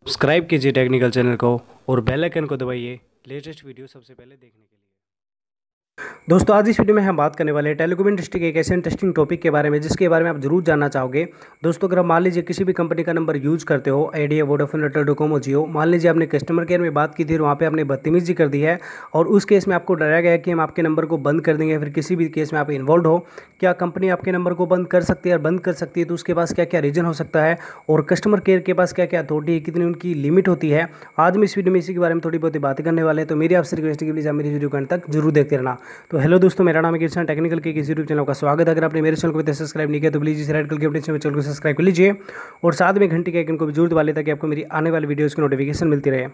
Subscribe कीजिए technical channel को और बेल आइकन को दबाइए लेटेस्ट वीडियो सबसे पहले देखने के लिए। दोस्तों आज इस वीडियो में हम बात करने वाले हैं टेलीकॉम इंडस्ट्री के एक ऐसे इंटरेस्टिंग टॉपिक के बारे में जिसके बारे में आप जरूर जानना चाहोगे। दोस्तों अगर मान लीजिए किसी भी कंपनी का नंबर यूज करते हो, Idea, Vodafone, Airtel, Docomo, Jio, मान लीजिए आपने कस्टमर केयर में बात की थी और वहाँ पे आपने बदतमीजी कर दी है और उस केस में आपको डराया गया कि हम आपके नंबर को बंद कर देंगे, फिर किसी भी केस में आप इन्वॉल्व हो, क्या कंपनी आपके नंबर को बंद कर सकती है? और बंद कर सकती है तो उसके पास क्या क्या रीजन हो सकता है और कस्टमर केयर के पास क्या क्या अथॉरिटी है, कितनी उनकी लिमिट होती है। आज हम इस वीडियो में इसी के बारे में थोड़ी बहुत बातें करने वाले हैं। तो मेरी आपसे रिक्वेस्ट है कि प्लीज़ आप मेरी वीडियो को अंत तक जरूर देखते रहना। तो हेलो दोस्तों, मेरा नाम है कृष्णा, टेक्निकल के किसी यूट्यूब चैनल का स्वागत है। अगर आपने मेरे चैनल को सब्सक्राइब नहीं किया तो प्लीज़ इस रेड कलर के अपने चैनल को सब्सक्राइब कर लीजिए और साथ में घंटी के आइकन को भी जरूर दबा लें ताकि आपको मेरी आने वाली वीडियोज़ की नोटिफिकेशन मिलती रहे।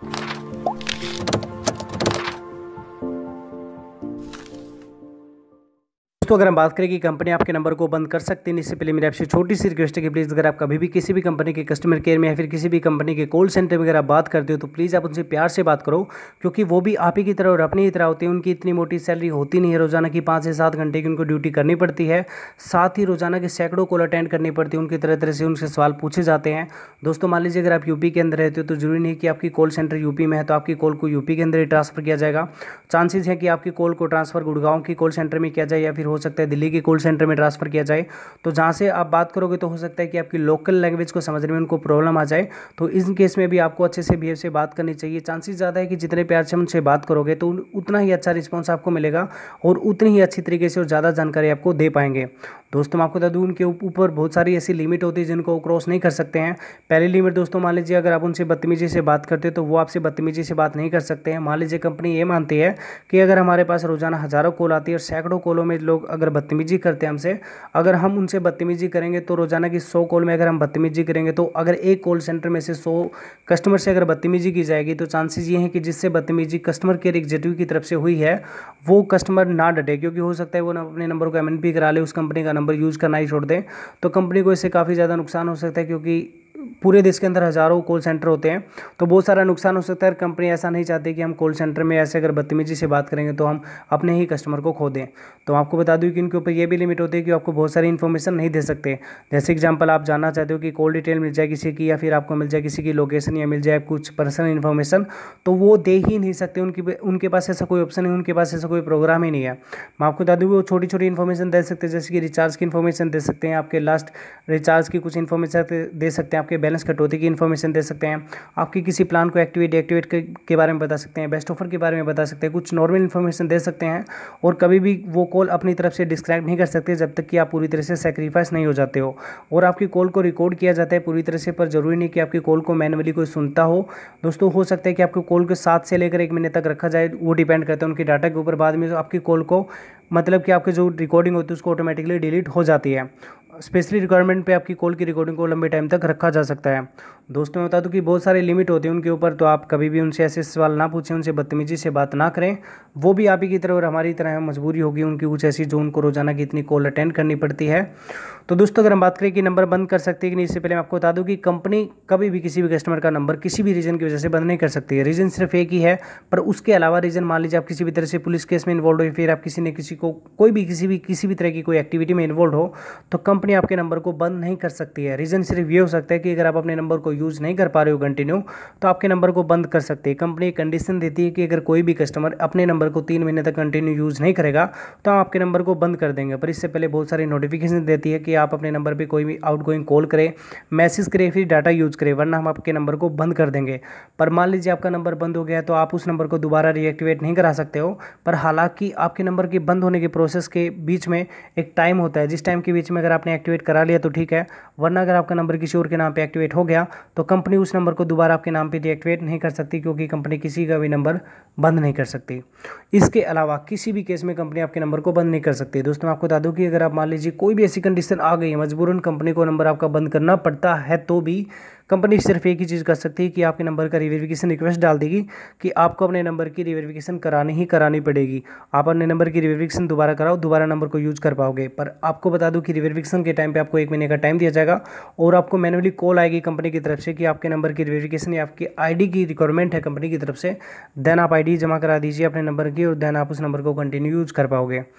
तो अगर हम बात करें कि कंपनी आपके नंबर को बंद कर सकती है, इससे पहले मेरी आपसे छोटी सी रिक्वेस्ट है कि प्लीज़ अगर आप कभी भी किसी भी कंपनी के कस्टमर केयर में या फिर किसी भी कंपनी के कॉल सेंटर में अगर आप बात करते हो तो प्लीज़ आप उनसे प्यार से बात करो, क्योंकि वो भी आप ही की तरह और अपनी ही तरह होते हैं। उनकी इतनी मोटी सैलरी होती नहीं है, रोजाना की 5 से 7 घंटे की उनको ड्यूटी करनी पड़ती है, साथ ही रोजाना के सैकड़ों कॉल अटेंड करनी पड़ती है, उनकी तरह तरह से उनसे सवाल पूछे जाते हैं। दोस्तों मान लीजिए अगर आप यूपी के अंदर रहते हो तो जरूरी नहीं कि आपकी कॉल सेंटर यूपी में है तो आपकी कॉल को यूपी के अंदर ही ट्रांसफर किया जाएगा। चांसेस है कि आपकी कॉल को ट्रांसफर गुड़गांव की कॉल सेंटर में किया जाए या फिर हो सकता है दिल्ली की कॉल सेंटर में ट्रांसफर किया जाए। तो जहाँ से आप बात करोगे तो हो सकता है कि आपकी लोकल लैंग्वेज को समझने में उनको प्रॉब्लम आ जाए, तो इस केस में भी आपको अच्छे से बिहेव से बात करनी चाहिए। चांसेस ज़्यादा है कि जितने प्यार से उनसे बात करोगे तो उतना ही अच्छा रिस्पॉन्स आपको मिलेगा और उतनी ही अच्छी तरीके से और ज़्यादा जानकारी आपको दे पाएंगे। दोस्तों मैं आपको बता दूं उनके ऊपर बहुत सारी ऐसी लिमिट होती है जिनको वो क्रॉस नहीं कर सकते हैं। पहली लिमिट दोस्तों, मान लीजिए अगर आप उनसे बदतमीजी से बात करते हो तो वो आपसे बदतमीजी से बात नहीं कर सकते हैं। मान लीजिए कंपनी ये मानती है कि अगर हमारे पास रोजाना हज़ारों कॉल आती है और सैकड़ों कॉलों में लोग अगर बदतमीजी करते हैं हमसे, अगर हम उनसे बदतमीजी करेंगे तो रोजाना की 100 कॉल में अगर हम बदतमीजी करेंगे तो अगर एक कॉल सेंटर में से 100 कस्टमर से अगर बदतमीजी की जाएगी तो चांसेस ये हैं कि जिससे बदतमीजी कस्टमर केयर एग्जीक्यूटिव की तरफ से हुई है वो कस्टमर ना डटे, क्योंकि हो सकता है वो अपने नंबर को एमएनपी करा ले, उस कंपनी का नंबर यूज़ करना ही छोड़ दें, तो कंपनी को इससे काफ़ी ज़्यादा नुकसान हो सकता है, क्योंकि पूरे देश के अंदर हज़ारों कॉल सेंटर होते हैं तो बहुत सारा नुकसान हो सकता है। कंपनी ऐसा नहीं चाहती कि हम कॉल सेंटर में ऐसे अगर बदतमीजी से बात करेंगे तो हम अपने ही कस्टमर को खो दें। तो आपको बता दूं कि इनके ऊपर ये भी लिमिट होती है कि आपको बहुत सारी इन्फॉर्मेशन नहीं दे सकते। जैसे एग्जांपल आप जानना चाहते हो कि कॉल डिटेल मिल जाए किसी की या फिर आपको मिल जाए किसी की लोकेशन या मिल जाए कुछ पर्सनल इन्फॉर्मेशन, तो वो दे ही नहीं सकते। उनके पास ऐसा कोई ऑप्शन नहीं, उनके पास ऐसा कोई प्रोग्राम ही नहीं है। मैं आपको बता दूँ वो छोटी छोटी इन्फॉर्मेशन दे सकते हैं, जैसे कि रिचार्ज की इन्फॉर्मेशन दे सकते हैं, आपके लास्ट रिचार्ज की कुछ इन्फॉर्मेशन दे सकते हैं, आपके बैलेंस कटौती की इन्फॉर्मेशन दे सकते हैं, आपकी किसी प्लान को एक्टिवेट डीएक्टिवेट के बारे में बता सकते हैं, बेस्ट ऑफर के बारे में बता सकते हैं, कुछ नॉर्मल इन्फॉर्मेशन दे सकते हैं। और कभी भी वो कॉल अपनी तरफ से डिस्क्राइब नहीं कर सकते जब तक कि आप पूरी तरह से सेक्रीफाइस नहीं हो जाते हो। और आपकी कॉल को रिकॉर्ड किया जाता है पूरी तरह से, पर जरूरी नहीं कि आपकी कॉल को मैनुअली कोई सुनता हो। दोस्तों हो सकता है कि आपकी कॉल को 7 से लेकर 1 महीने तक रखा जाए, वो डिपेंड करता है उनकी डाटा के ऊपर। बाद में आपकी कॉल को मतलब कि आपकी जो रिकॉर्डिंग होती है उसको ऑटोमेटिकली डिलीट हो जाती है। स्पेशली रिक्वायरमेंट पे आपकी कॉल की रिकॉर्डिंग को लंबे टाइम तक रखा जा सकता है। दोस्तों मैं बता दूं कि बहुत सारी लिमिट होती है उनके ऊपर, तो आप कभी भी उनसे ऐसे सवाल ना पूछें, उनसे बदतमीजी से बात ना करें। वो भी आप ही की तरह और हमारी तरह मजबूरी होगी उनकी कुछ ऐसी जो उनको रोजाना की इतनी कॉल अटेंड करनी पड़ती है। तो दोस्तों अगर हम बात करें कि नंबर बंद कर सकती है कि नहीं, इससे पहले मैं आपको बता दूं कि कंपनी कभी भी किसी भी कस्टमर का नंबर किसी भी रीजन की वजह से बंद नहीं कर सकती है। रीजन सिर्फ एक ही है, पर उसके अलावा रीजन मान लीजिए आप किसी भी तरह से पुलिस केस में इन्वॉल्व हो, फिर आप किसी ने किसी को कोई भी किसी भी तरह की कोई एक्टिविटी में इन्वॉल्व हो, तो कंपनी आपके नंबर को बंद नहीं कर सकती है। रीजन सिर्फ ये हो सकता है कि अगर आप अपने नंबर को यूज़ नहीं कर पा रहे हो कंटिन्यू, तो आपके नंबर को बंद कर सकते हैं। कंपनी कंडीशन देती है कि अगर कोई भी कस्टमर अपने नंबर को 3 महीने तक कंटिन्यू यूज़ नहीं करेगा तो हम आपके नंबर को बंद कर देंगे। पर इससे पहले बहुत सारी नोटिफिकेशन देती है कि आप अपने नंबर पर कोई भी आउटगोइंग कॉल करें, मैसेज करें, फिर डाटा यूज़ करें, वरना हम आपके नंबर को बंद कर देंगे। पर मान लीजिए आपका नंबर बंद हो गया तो आप उस नंबर को दोबारा रीएक्टिवेट नहीं करा सकते हो। पर हालांकि आपके नंबर के बंद होने के प्रोसेस के बीच में एक टाइम होता है, जिस टाइम के बीच में अगर आपने एक्टिवेट करा लिया तो ठीक है, वरना अगर आपका नंबर किसी और के नाम पे एक्टिवेट हो गया तो कंपनी उस नंबर को दोबारा आपके नाम पे डीएक्टिवेट नहीं कर सकती, क्योंकि कंपनी किसी का भी नंबर बंद नहीं कर सकती। इसके अलावा किसी भी केस में कंपनी आपके नंबर को बंद नहीं कर सकती। दोस्तों मैं आपको बता दूं कि अगर आप मान लीजिए कोई भी ऐसी कंडीशन आ गई है, मजबूरन कंपनी को नंबर आपका बंद करना पड़ता है, तो भी कंपनी सिर्फ एक ही चीज़ कर सकती है कि आपके नंबर का रिवेरिफिकेशन रिक्वेस्ट डाल देगी कि आपको अपने नंबर की रिवेरिफिकेशन करानी पड़ेगी। आप अपने नंबर की रिवेरिफिकेशन दोबारा कराओ, दोबारा नंबर को यूज़ कर पाओगे। पर आपको बता दूं कि रिवेरिफिकेशन के टाइम पे आपको 1 महीने का टाइम दिया जाएगा और आपको मैनुअली कॉल आएगी कंपनी की तरफ से कि आपके नंबर की रिवेरिफिकेशन या आपकी आईडी की रिक्वायरमेंट है कंपनी की तरफ से। देन आप आईडी जमा करा दीजिए अपने नंबर की और देन आप उस नंबर को कंटिन्यू यूज़ कर पाओगे।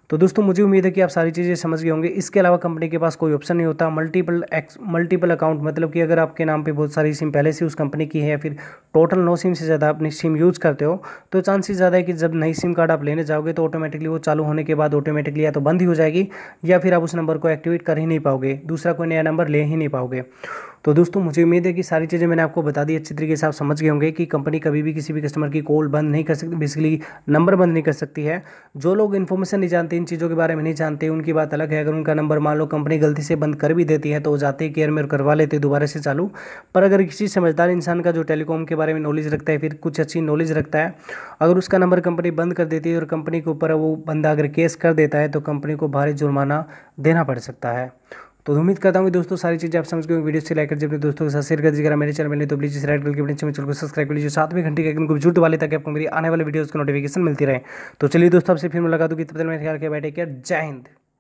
तो दोस्तों मुझे उम्मीद है कि आप सारी चीज़ें समझ गए होंगे। इसके अलावा कंपनी के पास कोई ऑप्शन नहीं होता मल्टीपल अकाउंट, मतलब कि अगर आपके नाम पे बहुत सारी सिम पहले से उस कंपनी की है या फिर टोटल 9 सिम से ज़्यादा अपनी सिम यूज़ करते हो, तो चांसेस ज़्यादा है कि जब नई सिम कार्ड आप लेने जाओगे तो ऑटोमेटिकली वो चालू होने के बाद ऑटोमेटिकली या तो बंद ही हो जाएगी या फिर आप उस नंबर को एक्टिवेट कर ही नहीं पाओगे, दूसरा कोई नया नंबर ले ही नहीं पाओगे। तो दोस्तों मुझे उम्मीद है कि सारी चीज़ें मैंने आपको बता दी, अच्छी तरीके से आप समझ गए होंगे कि कंपनी कभी भी किसी भी कस्टमर की कॉल बंद नहीं कर सकती, बेसिकली नंबर बंद नहीं कर सकती है। जो लोग इन्फॉर्मेशन नहीं जानते, इन चीज़ों के बारे में नहीं जानते, उनकी बात अलग है। अगर उनका नंबर मान लो कंपनी गलती से बंद कर भी देती है तो वो जाते ही केयर में करवा लेते हैं दोबारा से चालू। पर अगर किसी समझदार इंसान का जो टेलीकॉम के बारे में नॉलेज रखता है, फिर कुछ अच्छी नॉलेज रखता है, अगर उसका नंबर कंपनी बंद कर देती है और कंपनी के ऊपर वो बंदा अगर केस कर देता है तो कंपनी को भारी जुर्माना देना पड़ सकता है। तो उम्मीद करता हूँ कि दोस्तों सारी चीज़ें आप समझ गए। वीडियो से लाइक कर दीजिए, अपने दोस्तों के साथ शेयर कर दीजिएगा। मेरे चैनल में नहीं तो प्लीज़ इस रेड कलर के चैनल को सब्सक्राइब कर लीजिए, साथ में घंटी के आइकन को जरूर दबा लें ताकि आपको मेरी आने वाले वीडियोज़ की नोटिफिकेशन मिलती रहे। तो चलिए दोस्तों आपसे फिर मुलाकात होगी, तब तक मेरे ख्याल के बैठे क्या, जय हिंद।